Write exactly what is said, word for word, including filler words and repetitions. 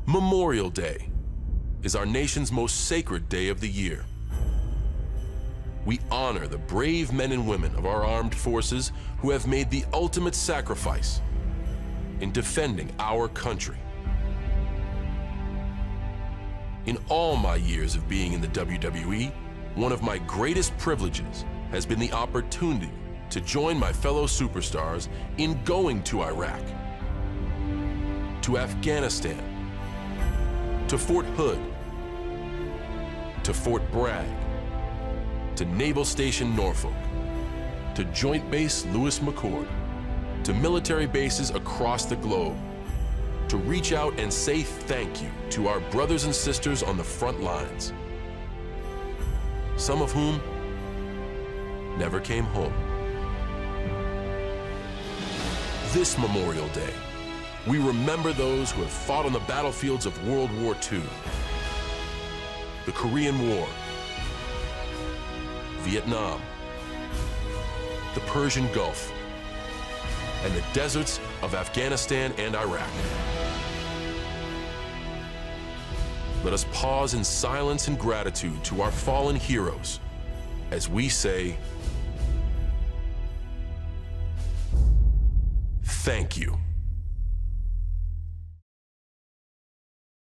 Memorial Day is our nation's most sacred day of the year. We honor the brave men and women of our armed forces who have made the ultimate sacrifice in defending our country. In all my years of being in the W W E, one of my greatest privileges has been the opportunity to join my fellow superstars in going to Iraq, to Afghanistan, to Fort Hood, to Fort Bragg, to Naval Station Norfolk, to Joint Base Lewis McChord, to military bases across the globe, to reach out and say thank you to our brothers and sisters on the front lines, some of whom never came home. This Memorial Day, we remember those who have fought on the battlefields of World War Two, the Korean War, Vietnam, the Persian Gulf, and the deserts of Afghanistan and Iraq. Let us pause in silence and gratitude to our fallen heroes as we say, thank you.